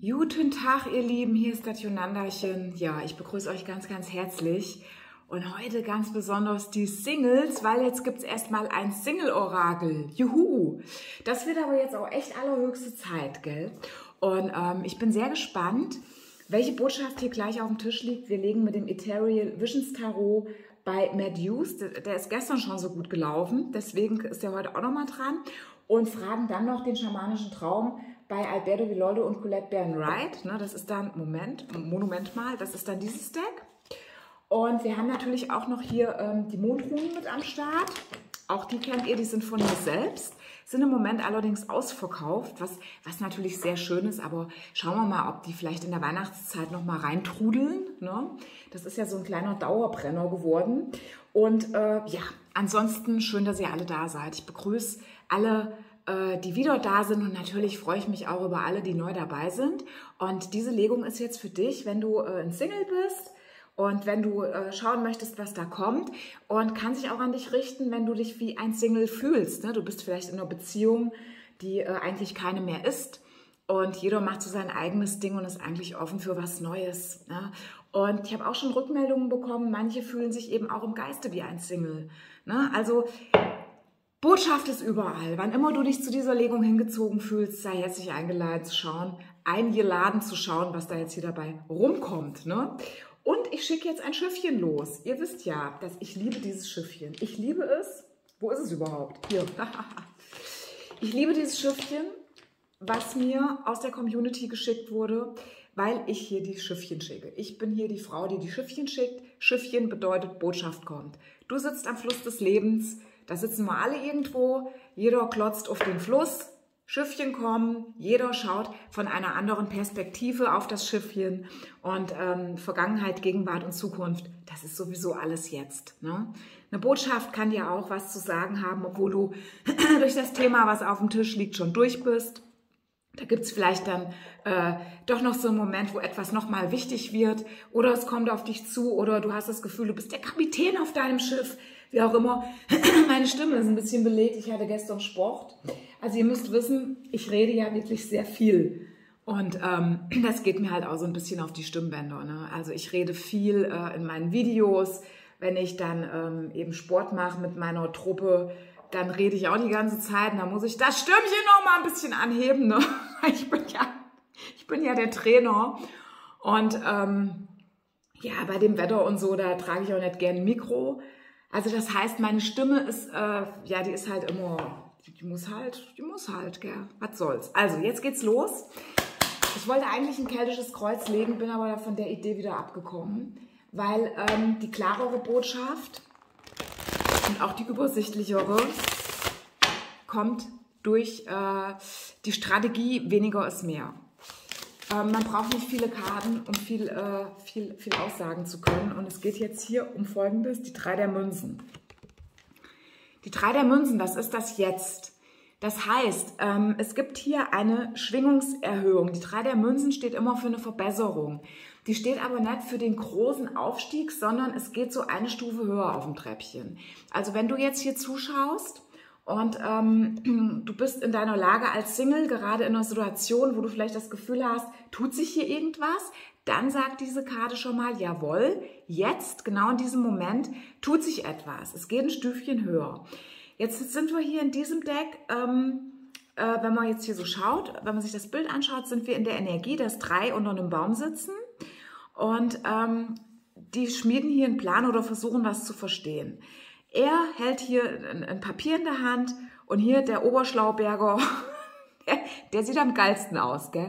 Guten Tag, ihr Lieben, hier ist das Yonandachen. Ja, ich begrüße euch ganz, ganz herzlich. Und heute ganz besonders die Singles, weil jetzt gibt es erstmal ein Single-Orakel. Juhu! Das wird aber jetzt auch echt allerhöchste Zeit, gell? Und ich bin sehr gespannt, welche Botschaft hier gleich auf dem Tisch liegt. Wir legen mit dem Ethereal Visions Tarot bei Matt Hughes. Der ist gestern schon so gut gelaufen, deswegen ist er heute auch nochmal dran. Und fragen dann noch den schamanischen Traum bei Alberto Villoldo und Colette Baron-Wright. Ne, das ist dann, Monument mal, das ist dann dieses Deck. Und wir haben natürlich auch noch hier die Mondrunen mit am Start. Auch die kennt ihr, die sind von mir selbst. Sind im Moment allerdings ausverkauft, was natürlich sehr schön ist. Aber schauen wir mal, ob die vielleicht in der Weihnachtszeit noch mal reintrudeln. Ne? Das ist ja so ein kleiner Dauerbrenner geworden. Und ja, ansonsten schön, dass ihr alle da seid. Ich begrüße alle, die wieder da sind, und natürlich freue ich mich auch über alle, die neu dabei sind. Und diese Legung ist jetzt für dich, wenn du ein Single bist und wenn du schauen möchtest, was da kommt, und kann sich auch an dich richten, wenn du dich wie ein Single fühlst. Ne? Du bist vielleicht in einer Beziehung, die eigentlich keine mehr ist, und jeder macht so sein eigenes Ding und ist eigentlich offen für was Neues. Ne? Und ich habe auch schon Rückmeldungen bekommen, manche fühlen sich eben auch im Geiste wie ein Single. Ne? Also Botschaft ist überall. Wann immer du dich zu dieser Legung hingezogen fühlst, sei herzlich eingeladen zu schauen, was da jetzt hier dabei rumkommt. Ne? Und ich schicke jetzt ein Schiffchen los. Ihr wisst ja, dass ich liebe dieses Schiffchen. Ich liebe es. Wo ist es überhaupt? Hier. Ich liebe dieses Schiffchen, was mir aus der Community geschickt wurde, weil ich hier die Schiffchen schicke. Ich bin hier die Frau, die Schiffchen schickt. Schiffchen bedeutet, Botschaft kommt. Du sitzt am Fluss des Lebens. Da sitzen wir alle irgendwo, jeder klotzt auf den Fluss, Schiffchen kommen, jeder schaut von einer anderen Perspektive auf das Schiffchen, und Vergangenheit, Gegenwart und Zukunft, das ist sowieso alles jetzt. Ne? Eine Botschaft kann dir auch was zu sagen haben, obwohl du durch das Thema, was auf dem Tisch liegt, schon durch bist. Da gibt es vielleicht dann doch noch so einen Moment, wo etwas nochmal wichtig wird, oder es kommt auf dich zu, oder du hast das Gefühl, du bist der Kapitän auf deinem Schiff, wie auch immer. Meine Stimme ist ein bisschen belegt, ich hatte gestern Sport. Also ihr müsst wissen, ich rede ja wirklich sehr viel, und das geht mir halt auch so ein bisschen auf die Stimmbänder. Ne? Also ich rede viel in meinen Videos, wenn ich dann eben Sport mache mit meiner Truppe, dann rede ich auch die ganze Zeit, und da muss ich das Stimmchen noch mal ein bisschen anheben. Ne? Ich bin ja der Trainer, und ja, bei dem Wetter und so, da trage ich auch nicht gerne ein Mikro. Also das heißt, meine Stimme ist, ja, die ist halt immer, die muss halt, gell, was soll's. Also, jetzt geht's los. Ich wollte eigentlich ein keltisches Kreuz legen, bin aber von der Idee wieder abgekommen, weil die klarere Botschaft und auch die übersichtlichere kommt durch die Strategie, weniger ist mehr. Man braucht nicht viele Karten, um viel aussagen zu können. Und es geht jetzt hier um Folgendes, die 3 der Münzen. Die 3 der Münzen, das ist das Jetzt. Das heißt, es gibt hier eine Schwingungserhöhung. Die 3 der Münzen steht immer für eine Verbesserung. Die steht aber nicht für den großen Aufstieg, sondern es geht so eine Stufe höher auf dem Treppchen. Also wenn du jetzt hier zuschaust, und du bist in deiner Lage als Single, gerade in einer Situation, wo du vielleicht das Gefühl hast, tut sich hier irgendwas, dann sagt diese Karte schon mal, jawohl, jetzt, genau in diesem Moment, tut sich etwas. Es geht ein Stufchen höher. Jetzt sind wir hier in diesem Deck, wenn man jetzt hier so schaut, wenn man sich das Bild anschaut, sind wir in der Energie, dass 3 unter einem Baum sitzen, und die schmieden hier einen Plan oder versuchen, was zu verstehen. Er hält hier ein Papier in der Hand, und hier der Oberschlauberger, der sieht am geilsten aus, gell?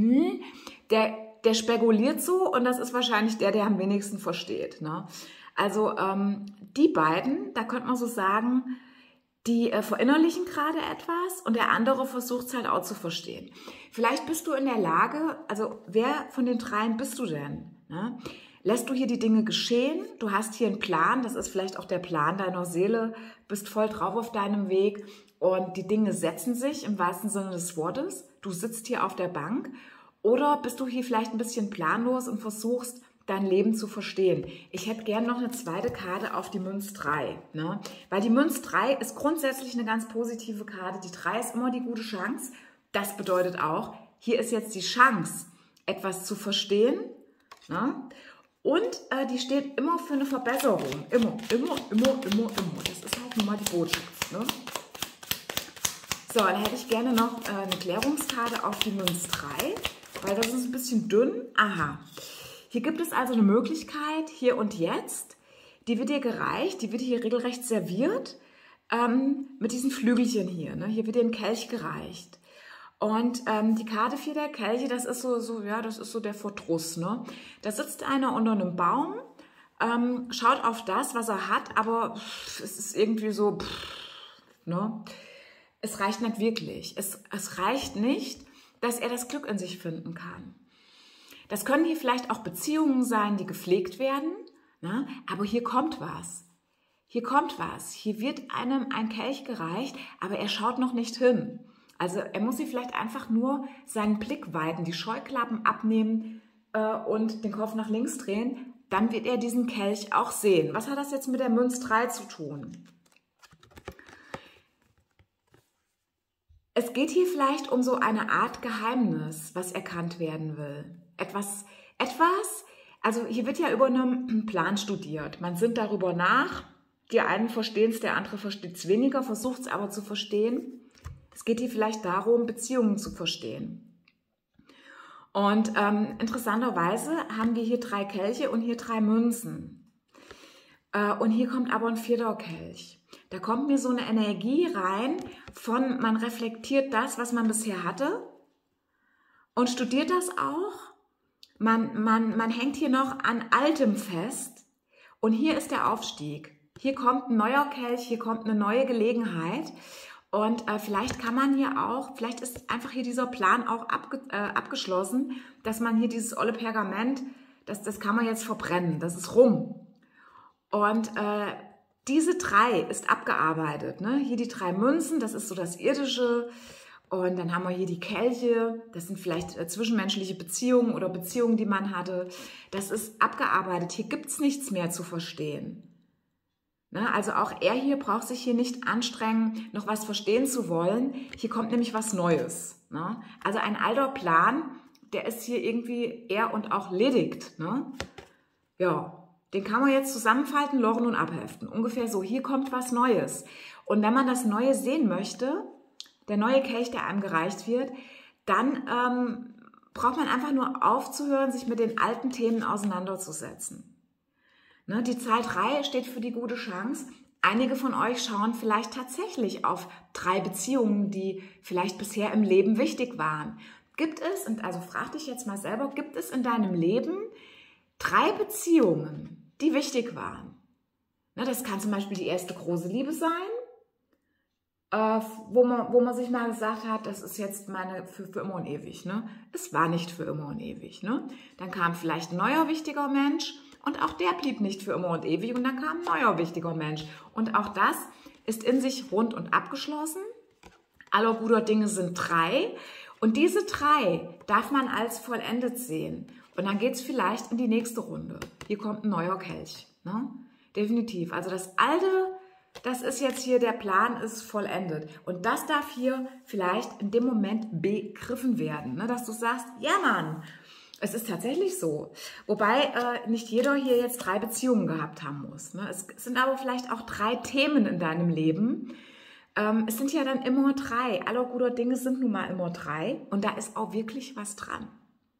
Der spekuliert so, und das ist wahrscheinlich der am wenigsten versteht. Ne? Also die beiden, da könnte man so sagen, die verinnerlichen gerade etwas, und der andere versucht es halt auch zu verstehen. Vielleicht bist du in der Lage, also wer von den 3 bist du denn? Ne? Lässt du hier die Dinge geschehen? Du hast hier einen Plan, das ist vielleicht auch der Plan deiner Seele, bist voll drauf auf deinem Weg, und die Dinge setzen sich im wahrsten Sinne des Wortes. Du sitzt hier auf der Bank, oder bist du hier vielleicht ein bisschen planlos und versuchst, dein Leben zu verstehen. Ich hätte gern noch eine zweite Karte auf die Münz 3, ne? Weil die Münz 3 ist grundsätzlich eine ganz positive Karte. Die 3 ist immer die gute Chance. Das bedeutet auch, hier ist jetzt die Chance, etwas zu verstehen. Ne? Und die steht immer für eine Verbesserung. Immer. Das ist halt nun mal die Botschaft. Ne? So, dann hätte ich gerne noch eine Klärungskarte auf die Münz 3, weil das ist ein bisschen dünn. Aha. Hier gibt es also eine Möglichkeit, hier und jetzt. Die wird dir gereicht, die wird hier regelrecht serviert mit diesen Flügelchen hier. Ne? Hier wird dir ein Kelch gereicht. Und die Karte 4 der Kelche, das ist das ist so der Verdruss. Ne? Da sitzt einer unter einem Baum, schaut auf das, was er hat, aber es ist irgendwie so, ne? Es reicht nicht wirklich. Es reicht nicht, dass er das Glück in sich finden kann. Das können hier vielleicht auch Beziehungen sein, die gepflegt werden, ne? Aber hier kommt was. Hier kommt was. Hier wird einem ein Kelch gereicht, aber er schaut noch nicht hin. Also er muss sich vielleicht einfach nur seinen Blick weiten, die Scheuklappen abnehmen und den Kopf nach links drehen. Dann wird er diesen Kelch auch sehen. Was hat das jetzt mit der Münz 3 zu tun? Es geht hier vielleicht um so eine Art Geheimnis, was erkannt werden will. Also hier wird ja über einen Plan studiert. Man sinnt darüber nach. Die einen verstehen es, der andere versteht es weniger, versucht es aber zu verstehen. Es geht hier vielleicht darum, Beziehungen zu verstehen. Und interessanterweise haben wir hier 3 Kelche und hier 3 Münzen. Und hier kommt aber ein 4. Kelch. Da kommt mir so eine Energie rein von, man reflektiert das, was man bisher hatte und studiert das auch. Man hängt hier noch an Altem fest und hier ist der Aufstieg. Hier kommt ein neuer Kelch, hier kommt eine neue Gelegenheit und vielleicht kann man hier auch, vielleicht ist einfach hier dieser Plan auch abgeschlossen, dass man hier dieses olle Pergament, das kann man jetzt verbrennen, das ist rum. Und diese 3 ist abgearbeitet. Ne? Hier die 3 Münzen, das ist so das Irdische. Und dann haben wir hier die Kelche, das sind vielleicht zwischenmenschliche Beziehungen oder Beziehungen, die man hatte. Das ist abgearbeitet. Hier gibt es nichts mehr zu verstehen. Ne? Also auch er hier braucht sich hier nicht anstrengen, noch was verstehen zu wollen. Hier kommt nämlich was Neues. Ne? Also ein alter Plan, der ist hier irgendwie er und auch ledigt. Ne? Ja. Den kann man jetzt zusammenfalten, lochen und abheften. Ungefähr so. Hier kommt was Neues. Und wenn man das Neue sehen möchte, der neue Kelch, der einem gereicht wird, dann braucht man einfach nur aufzuhören, sich mit den alten Themen auseinanderzusetzen. Ne, die Zahl 3 steht für die gute Chance. Einige von euch schauen vielleicht tatsächlich auf 3 Beziehungen, die vielleicht bisher im Leben wichtig waren. Gibt es, und also frag dich jetzt mal selber, gibt es in deinem Leben 3 Beziehungen, die wichtig waren? Ne, das kann zum Beispiel die erste große Liebe sein, wo man sich mal gesagt hat, das ist jetzt meine für immer und ewig. Ne? Es war nicht für immer und ewig. Ne? Dann kam vielleicht ein neuer wichtiger Mensch und auch der blieb nicht für immer und ewig und dann kam ein neuer wichtiger Mensch. Und auch das ist in sich rund und abgeschlossen. Aller guter Dinge sind 3 und diese 3 darf man als vollendet sehen. Und dann geht es vielleicht in die nächste Runde. Hier kommt ein neuer Kelch. Ne? Definitiv. Also das Alte, das ist jetzt hier, der Plan ist vollendet. Und das darf hier vielleicht in dem Moment begriffen werden. Ne? Dass du sagst, ja Mann, es ist tatsächlich so. Wobei nicht jeder hier jetzt 3 Beziehungen gehabt haben muss. Ne? Es sind aber vielleicht auch 3 Themen in deinem Leben. Es sind ja dann immer 3. Aller guter Dinge sind nun mal immer 3. Und da ist auch wirklich was dran.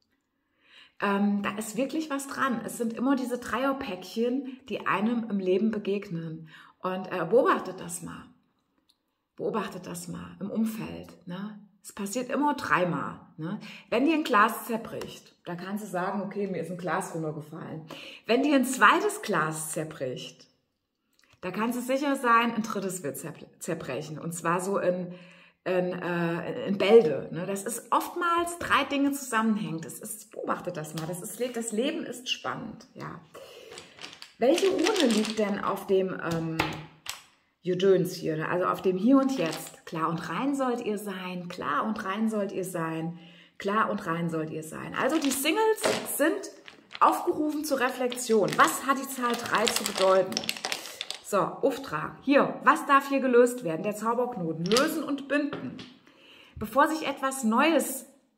Da ist wirklich was dran. Es sind immer diese Dreierpäckchen, die einem im Leben begegnen. Und beobachtet das mal. Beobachtet das mal im Umfeld. Ne? Es passiert immer 3-mal. Ne? Wenn dir ein Glas zerbricht, da kannst du sagen, okay, mir ist ein Glas runtergefallen. Wenn dir ein zweites Glas zerbricht, da kannst du sicher sein, ein drittes wird zerbrechen. Und zwar so in Bälde. Ne? Das ist oftmals 3 Dinge zusammenhängt. Beobachtet das mal. Das Leben ist spannend. Ja. Welche Rune liegt denn auf dem Gedöns hier? Ne? Also auf dem Hier und Jetzt. Klar und rein sollt ihr sein. Klar und rein sollt ihr sein. Klar und rein sollt ihr sein. Also die Singles sind aufgerufen zur Reflexion. Was hat die Zahl 3 zu bedeuten? So, Auftrag. Hier, was darf hier gelöst werden? Der Zauberknoten. Lösen und binden. Bevor sich etwas Neues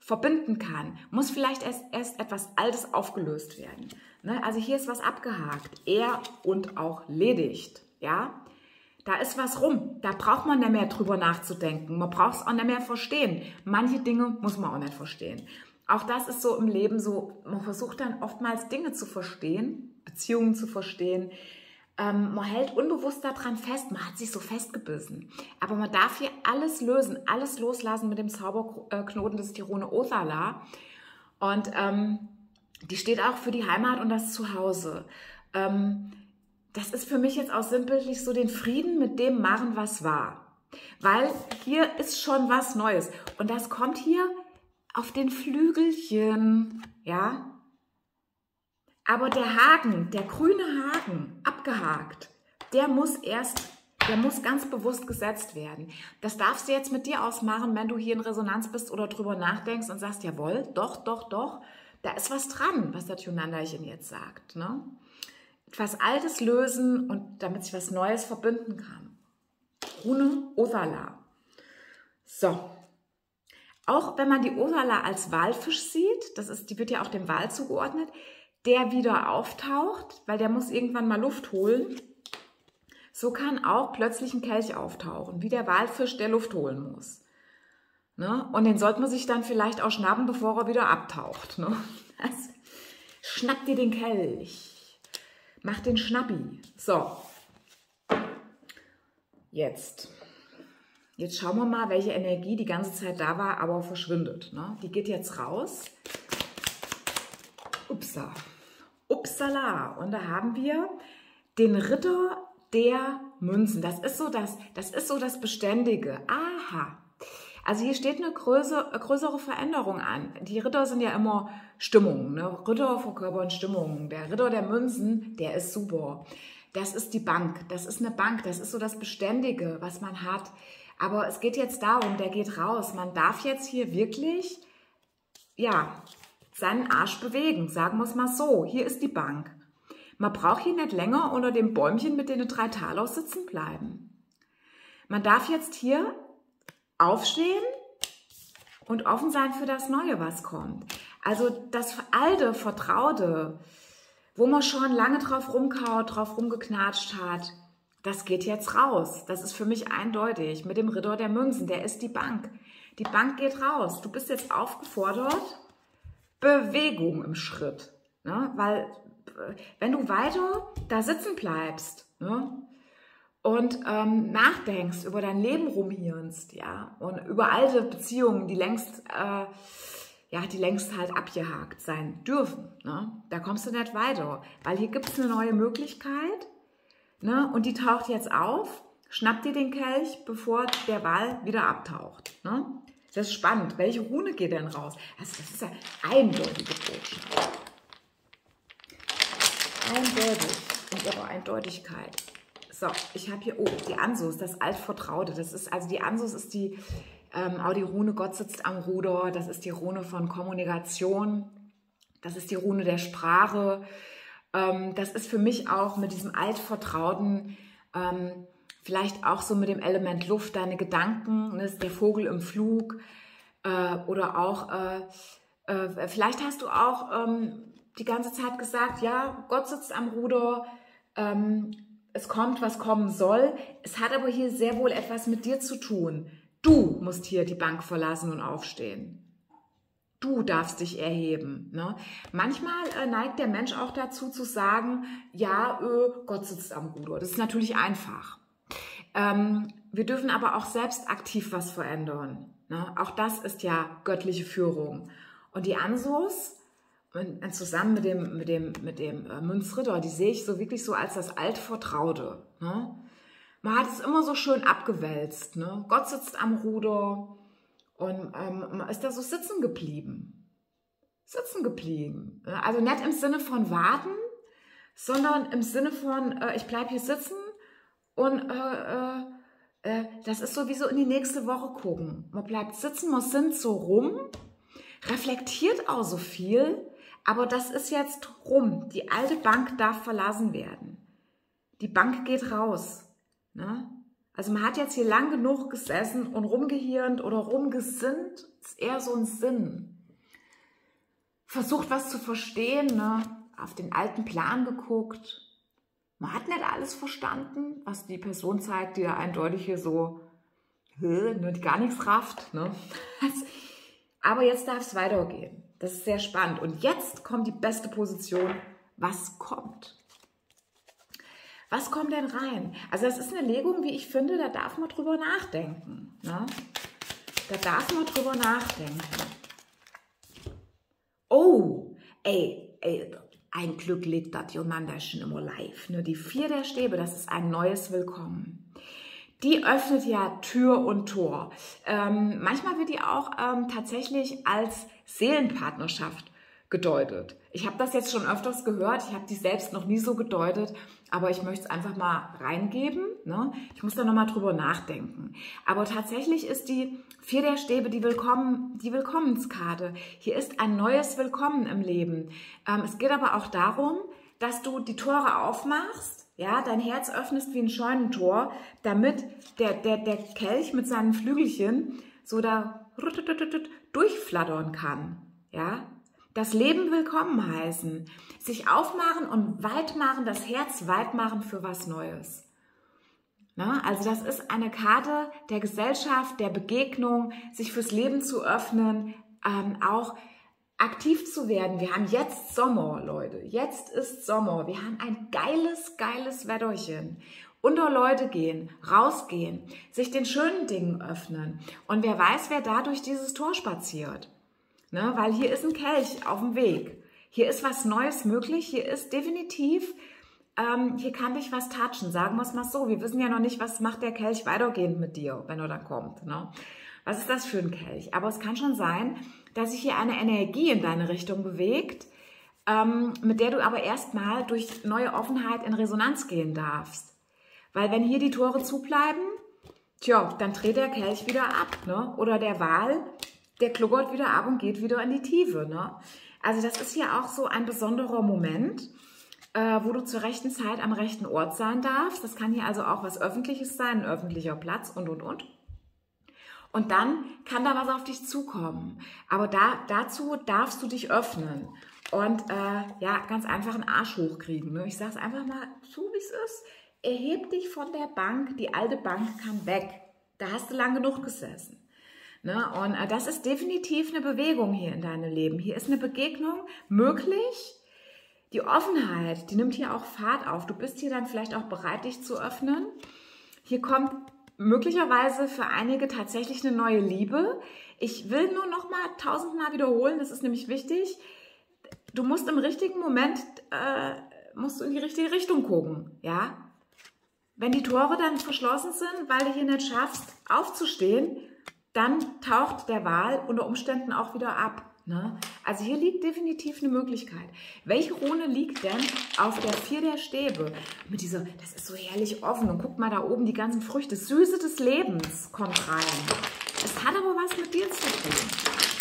verbinden kann, muss vielleicht erst etwas Altes aufgelöst werden. Ne? Also hier ist was abgehakt, er und auch ledigt. Ja? Da ist was rum, da braucht man nicht mehr drüber nachzudenken, man braucht es auch nicht mehr verstehen. Manche Dinge muss man auch nicht verstehen. Auch das ist so im Leben so, man versucht dann oftmals Dinge zu verstehen, Beziehungen zu verstehen. Man hält unbewusst daran fest, man hat sich so festgebissen. Aber man darf hier alles lösen, alles loslassen mit dem Zauberknoten, das ist die Rune Othala. Und die steht auch für die Heimat und das Zuhause. Das ist für mich jetzt auch sinnbildlich so den Frieden mit dem machen, was war. Weil hier ist schon was Neues. Und das kommt hier auf den Flügelchen, ja. Aber der Haken, der grüne Haken, abgehakt, der muss ganz bewusst gesetzt werden. Das darfst du jetzt mit dir ausmachen, wenn du hier in Resonanz bist oder drüber nachdenkst und sagst, jawohl, doch, da ist was dran, was der Tunandachen jetzt sagt, ne? Etwas Altes lösen und damit sich was Neues verbinden kann. Rune Othala. So. Auch wenn man die Othala als Walfisch sieht, die wird ja auch dem Wal zugeordnet, der wieder auftaucht, weil der muss irgendwann mal Luft holen. So kann auch plötzlich ein Kelch auftauchen, wie der Walfisch, der Luft holen muss. Ne? Und den sollte man sich dann vielleicht auch schnappen, bevor er wieder abtaucht. Ne? Also, schnapp dir den Kelch. Mach den Schnappi. So. Jetzt schauen wir mal, welche Energie die ganze Zeit da war, aber verschwindet. Ne? Die geht jetzt raus. Upsala. Und da haben wir den Ritter der Münzen. Das ist so das Beständige. Aha. Also hier steht eine größere Veränderung an. Die Ritter sind ja immer Stimmungen. Ne? Ritter verkörpern Stimmungen. Der Ritter der Münzen, der ist super. Das ist die Bank. Das ist eine Bank. Das ist so das Beständige, was man hat. Aber es geht jetzt darum, der geht raus. Man darf jetzt hier wirklich, ja, seinen Arsch bewegen. Sagen wir es mal so. Hier ist die Bank. Man braucht hier nicht länger unter dem Bäumchen mit den 3 Taler sitzen bleiben. Man darf jetzt hier aufstehen und offen sein für das Neue, was kommt. Also das alte, Vertraute, wo man schon lange drauf rumkaut, drauf rumgeknatscht hat, das geht jetzt raus. Das ist für mich eindeutig. Mit dem Ritter der Münzen, der ist die Bank. Die Bank geht raus. Du bist jetzt aufgefordert, Bewegung im Schritt. Ne? Weil wenn du weiter da sitzen bleibst, ne? Und nachdenkst, über dein Leben rumhirnst, ja, und über alte Beziehungen, die längst halt abgehakt sein dürfen, ne? Da kommst du nicht weiter, weil hier gibt es eine neue Möglichkeit, ne? Und die taucht jetzt auf, schnapp dir den Kelch, bevor der Wal wieder abtaucht, ne? Das ist spannend. Welche Rune geht denn raus? Also das ist ja eindeutige Botschaft. Eindeutig in ihrer Eindeutigkeit. So, ich habe hier, die Ansus, das Altvertraute. Das ist, also die Ansus ist auch die Rune Gott sitzt am Ruder. Das ist die Rune von Kommunikation. Das ist die Rune der Sprache. Das ist für mich auch mit diesem Altvertrauten, vielleicht auch so mit dem Element Luft, deine Gedanken, ne, der Vogel im Flug. Oder auch, vielleicht hast du auch die ganze Zeit gesagt, ja, Gott sitzt am Ruder, es kommt, was kommen soll. Es hat aber hier sehr wohl etwas mit dir zu tun. Du musst hier die Bank verlassen und aufstehen. Du darfst dich erheben. Ne? Manchmal neigt der Mensch auch dazu zu sagen, ja, Gott sitzt am Ruder. Das ist natürlich einfach. Wir dürfen aber auch selbst aktiv was verändern. Ne? Auch das ist ja göttliche Führung. Und die Ansus, zusammen mit dem Münzritter, die sehe ich so wirklich so als das Altvertraute. Ne? Man hat es immer so schön abgewälzt. Ne? Gott sitzt am Ruder und man ist da so sitzen geblieben. Also nicht im Sinne von warten, sondern im Sinne von, ich bleibe hier sitzen und das ist so wie so in die nächste Woche gucken. Man bleibt sitzen, man sinnt so rum, reflektiert auch so viel, aber das ist jetzt rum. Die alte Bank darf verlassen werden. Die Bank geht raus. Ne? Also man hat jetzt hier lang genug gesessen und rumgehirnt oder rumgesinnt. Das ist eher so ein Sinn. versucht, was zu verstehen, ne? Auf den alten Plan geguckt. Man hat nicht alles verstanden, was die Person zeigt, die ja eindeutig hier so, ne, die gar nichts rafft. Ne? Aber jetzt darf es weitergehen. Das ist sehr spannend. Und jetzt kommt die beste Position. Was kommt? Was kommt denn rein? Also das ist eine Legung, wie ich finde, da darf man drüber nachdenken. Ne? Da darf man drüber nachdenken. Oh, ey, ein Glück liegt das Jonanderchen immer live. Ne? Die 4 der Stäbe, das ist ein neues Willkommen. Die öffnet ja Tür und Tor. Manchmal wird die auch tatsächlich als Seelenpartnerschaft gedeutet. Ich habe das jetzt schon öfters gehört, ich habe die selbst noch nie so gedeutet, aber ich möchte es einfach mal reingeben. Ne? Ich muss da nochmal drüber nachdenken. Aber tatsächlich ist die 4 der Stäbe die Willkommenskarte. Hier ist ein neues Willkommen im Leben. Es geht aber auch darum, dass du die Tore aufmachst, ja, dein Herz öffnest wie ein Scheunentor, damit der Kelch mit seinen Flügelchen so da durchflattern kann. Ja? Das Leben willkommen heißen, sich aufmachen und weit machen, das Herz weit machen für was Neues. Na, also das ist eine Karte der Gesellschaft, der Begegnung, sich fürs Leben zu öffnen, auch aktiv zu werden. Wir haben jetzt Sommer, Leute. Jetzt ist Sommer. Wir haben ein geiles Wetterchen. Unter Leute gehen, rausgehen, sich den schönen Dingen öffnen. Und wer weiß, wer da durch dieses Tor spaziert. Ne? Weil hier ist ein Kelch auf dem Weg. Hier ist was Neues möglich. Hier ist definitiv, hier kann dich was touchen. Sagen wir es mal so. Wir wissen ja noch nicht, was macht der Kelch weitergehend mit dir, wenn er dann kommt. Ne? Was ist das für ein Kelch? Aber es kann schon sein, dass sich hier eine Energie in deine Richtung bewegt, mit der du aber erstmal durch neue Offenheit in Resonanz gehen darfst. Weil wenn hier die Tore zubleiben, tja, dann dreht der Kelch wieder ab. Ne? Oder der Wal, der kluckert wieder ab und geht wieder in die Tiefe. Ne? Also das ist hier auch so ein besonderer Moment, wo du zur rechten Zeit am rechten Ort sein darfst. Das kann hier also auch was Öffentliches sein, ein öffentlicher Platz und. Und dann kann da was auf dich zukommen. Aber dazu darfst du dich öffnen und ja, ganz einfach einen Arsch hochkriegen. Ne? Ich sage es einfach mal so, wie es ist. Erheb dich von der Bank, die alte Bank kann weg. Da hast du lang genug gesessen. Ne? Und das ist definitiv eine Bewegung hier in deinem Leben. Hier ist eine Begegnung möglich. Die Offenheit, die nimmt hier auch Fahrt auf. Du bist hier dann vielleicht auch bereit, dich zu öffnen. Hier kommt möglicherweise für einige tatsächlich eine neue Liebe. Ich will nur noch mal 1000-mal wiederholen, das ist nämlich wichtig. Du musst im richtigen Moment, musst du in die richtige Richtung gucken, ja. Wenn die Tore dann verschlossen sind, weil du hier nicht schaffst, aufzustehen, dann taucht der Wal unter Umständen auch wieder ab. Ne? Also hier liegt definitiv eine Möglichkeit. Welche Rune liegt denn auf der 4 der Stäbe? Mit dieser, das ist so herrlich offen. Und guck mal da oben, die ganzen Früchte. Süße des Lebens kommt rein. Es hat aber was mit dir zu tun.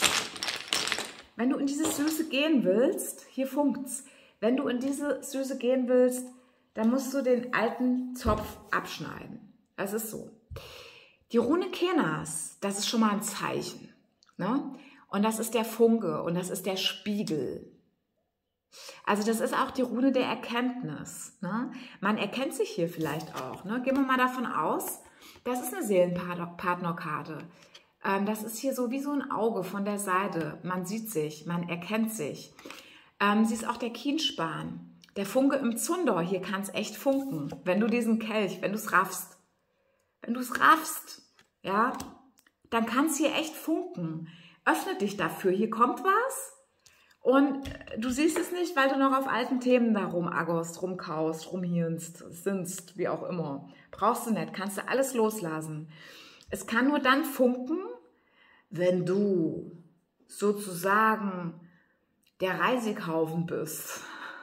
Wenn du in diese Süße gehen willst, hier funkt's. Wenn du in diese Süße gehen willst, dann musst du den alten Zopf abschneiden. Das ist so. Die Rune Kenas, das ist schon mal ein Zeichen. Ne? Und das ist der Funke und das ist der Spiegel. Also das ist auch die Rune der Erkenntnis. Ne? Man erkennt sich hier vielleicht auch. Ne? Gehen wir mal davon aus, das ist eine Seelenpartnerkarte. Das ist hier so wie so ein Auge von der Seite. Man sieht sich, man erkennt sich. Sie ist auch der Kienspan. Der Funke im Zunder, hier kann es echt funken. Wenn du diesen Kelch, wenn du es raffst. Wenn du es raffst, ja, dann kann es hier echt funken. Öffne dich dafür, hier kommt was und du siehst es nicht, weil du noch auf alten Themen da rumaggerst, rumkaust, rumhirnst, sinst, wie auch immer. Brauchst du nicht, kannst du alles loslassen. Es kann nur dann funken, wenn du sozusagen der Reisighaufen bist.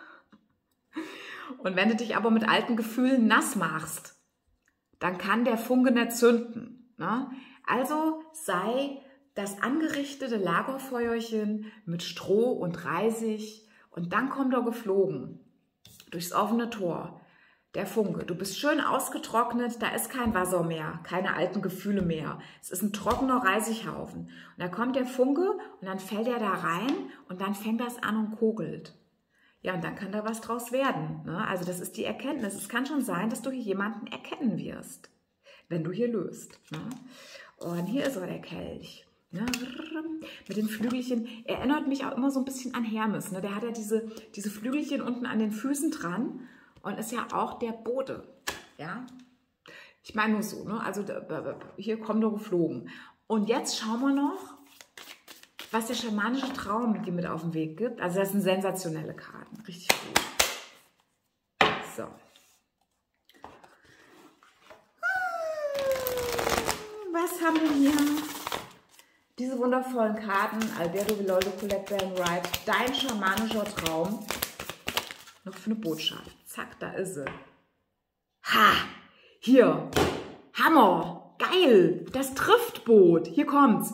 Und wenn du dich aber mit alten Gefühlen nass machst, dann kann der Funke nicht zünden. Ne? Also sei das angerichtete Lagerfeuerchen mit Stroh und Reisig und dann kommt er geflogen durchs offene Tor. der Funke. Du bist schön ausgetrocknet, da ist kein Wasser mehr, keine alten Gefühle mehr. Es ist ein trockener Reisighaufen. Und da kommt der Funke und dann fällt er da rein und dann fängt das an und kogelt. Ja, und dann kann da was draus werden. Ne? Also das ist die Erkenntnis. Es kann schon sein, dass du hier jemanden erkennen wirst, wenn du hier löst. Ne? Und hier ist er, der Kelch. Ne? Mit den Flügelchen. Erinnert mich auch immer so ein bisschen an Hermes. Ne? Der hat ja diese Flügelchen unten an den Füßen dran und ist ja auch der Bote. Ja? Ich meine nur so. Ne? Also hier kommt er geflogen. Und jetzt schauen wir noch, was der schamanische Traum dir mit auf den Weg gibt. Also das sind sensationelle Karten. Richtig gut. So. Was haben wir hier? Diese wundervollen Karten. Alberto Villoldo Collector and Write. Dein schamanischer Traum. Noch für eine Botschaft. Zack, da ist sie. Ha! Hier. Hammer. Geil. Das trifft Boot. Hier kommt's.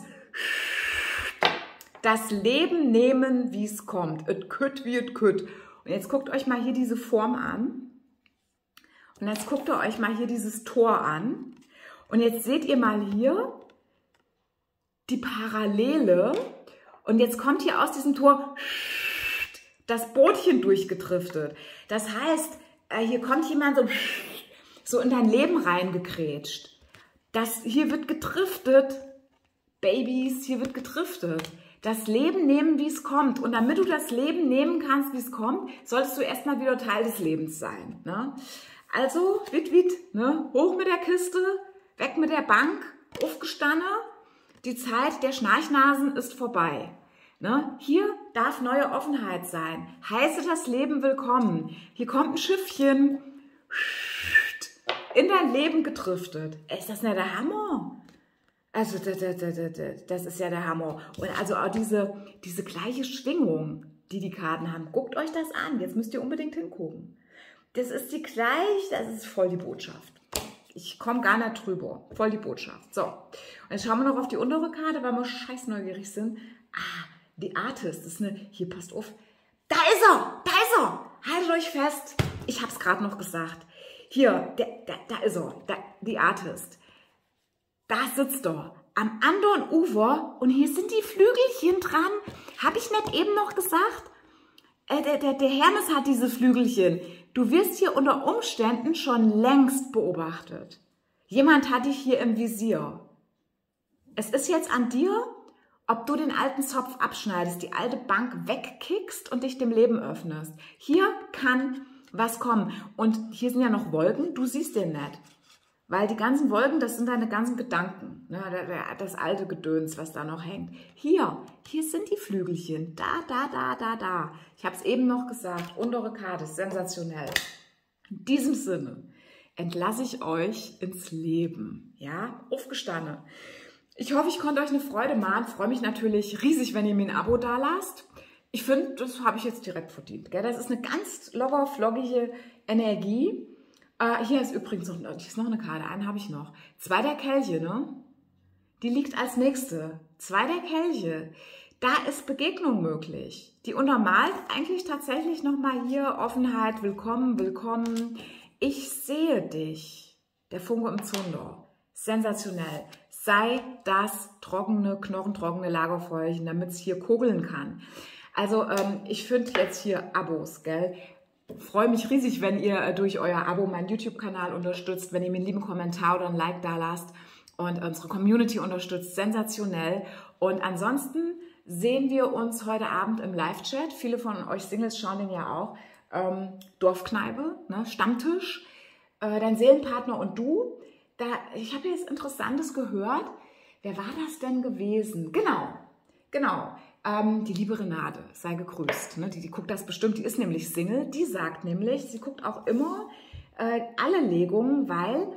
Das Leben nehmen, wie es kommt. Et kütt wie et kütt. Und jetzt guckt euch mal hier diese Form an. Und jetzt guckt ihr euch mal hier dieses Tor an. Und jetzt seht ihr mal hier die Parallele. Und jetzt kommt hier aus diesem Tor das Bootchen durchgedriftet. Das heißt, hier kommt jemand so in dein Leben reingekrätscht. Hier wird gedriftet. Babys, hier wird gedriftet. Das Leben nehmen, wie es kommt. Und damit du das Leben nehmen kannst, wie es kommt, solltest du erstmal wieder Teil des Lebens sein. Ne? Also, ne? Hoch mit der Kiste, weg mit der Bank, aufgestanden. Die Zeit der Schnarchnasen ist vorbei. Ne? Hier darf neue Offenheit sein. Heiße das Leben willkommen. Hier kommt ein Schiffchen in dein Leben gedriftet. Ist das nicht der Hammer? Also das ist ja der Hammer. Und also auch diese gleiche Schwingung, die Karten haben. Guckt euch das an. Jetzt müsst ihr unbedingt hingucken. Das ist das ist voll die Botschaft. Ich komme gar nicht drüber. Voll die Botschaft. So, und jetzt schauen wir noch auf die untere Karte, weil wir scheiß neugierig sind. Die Artist. Das ist hier, passt auf. Da ist er! Da ist er! Haltet euch fest. Ich habe es gerade noch gesagt. Hier, da ist er. Die Artist. Da sitzt er am anderen Ufer und hier sind die Flügelchen dran. Habe ich nicht eben noch gesagt? Der Hermes hat diese Flügelchen. Du wirst hier unter Umständen schon längst beobachtet. Jemand hat dich hier im Visier. Es ist jetzt an dir, ob du den alten Zopf abschneidest, die alte Bank wegkickst und dich dem Leben öffnest. Hier kann was kommen. Und hier sind ja noch Wolken, du siehst den nicht. Weil die ganzen Wolken, das sind deine ganzen Gedanken, ne? Das alte Gedöns, was da noch hängt. Hier sind die Flügelchen, da. Ich habe es eben noch gesagt, untere Karte, sensationell. In diesem Sinne entlasse ich euch ins Leben, ja, aufgestanden. Ich hoffe, ich konnte euch eine Freude machen. Ich freue mich natürlich riesig, wenn ihr mir ein Abo dalasst. Ich finde, das habe ich jetzt direkt verdient, gell? Das ist eine ganz locker, floggige Energie. Hier ist übrigens noch eine Karte, einen habe ich noch. 2 der Kelche, ne? Die liegt als nächste. 2 der Kelche. Da ist Begegnung möglich. Die untermalt eigentlich tatsächlich nochmal hier Offenheit, willkommen. Ich sehe dich. Der Funke im Zunder. Sensationell. Sei das knochentrockene Lagerfeuerchen, damit es hier kugeln kann. Also ich finde jetzt hier Abos, gell? Freue mich riesig, wenn ihr durch euer Abo meinen YouTube-Kanal unterstützt, wenn ihr mir einen lieben Kommentar oder ein Like da lasst und unsere Community unterstützt. Sensationell. Und ansonsten sehen wir uns heute Abend im Live-Chat. Viele von euch Singles schauen den ja auch. Dorfkneipe, ne? Stammtisch, dein Seelenpartner und du. Ich habe jetzt Interessantes gehört. Wer war das denn gewesen? Genau. Die liebe Renate, sei gegrüßt. Ne? Die guckt das bestimmt, die ist nämlich Single. Die sagt nämlich, sie guckt auch immer alle Legungen, weil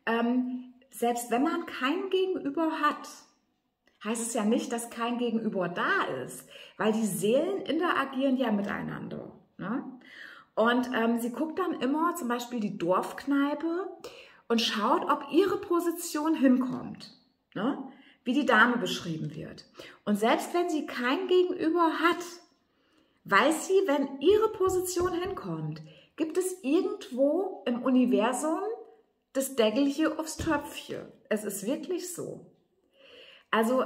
selbst wenn man kein Gegenüber hat, heißt es ja nicht, dass kein Gegenüber da ist, weil die Seelen interagieren ja miteinander. Ne? Und sie guckt dann immer zum Beispiel die Dorfkneipe und schaut, ob ihre Position hinkommt. Ne? Wie die Dame beschrieben wird. Und selbst wenn sie kein Gegenüber hat, weiß sie, wenn ihre Position hinkommt, gibt es irgendwo im Universum das Deckelchen aufs Töpfchen. Es ist wirklich so. Also,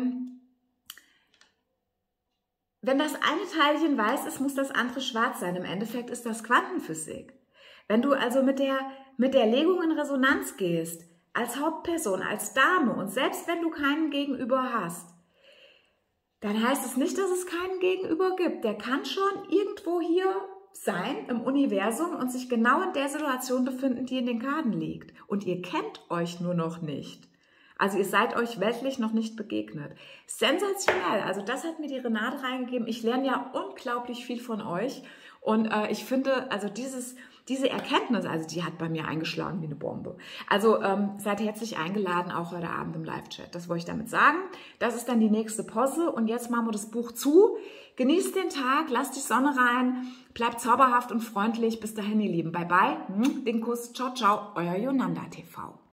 wenn das eine Teilchen weiß ist, muss das andere schwarz sein. Im Endeffekt ist das Quantenphysik. Wenn du also mit der Legung in Resonanz gehst, als Hauptperson, als Dame und selbst wenn du keinen Gegenüber hast, dann heißt es nicht, dass es keinen Gegenüber gibt. Der kann schon irgendwo hier sein im Universum und sich genau in der Situation befinden, die in den Karten liegt. Und ihr kennt euch nur noch nicht. Also ihr seid euch weltlich noch nicht begegnet. Sensationell. Also das hat mir die Renate reingegeben. Ich lerne ja unglaublich viel von euch. Und ich finde, also diese Erkenntnis, also die hat bei mir eingeschlagen wie eine Bombe. Also seid herzlich eingeladen, auch heute Abend im Live-Chat. Das wollte ich damit sagen. Das ist dann die nächste Pause. Und jetzt machen wir das Buch zu. Genießt den Tag, lasst die Sonne rein, bleibt zauberhaft und freundlich. Bis dahin, ihr Lieben. Bye, bye. Den Kuss. Ciao, ciao. Euer Yonanda TV.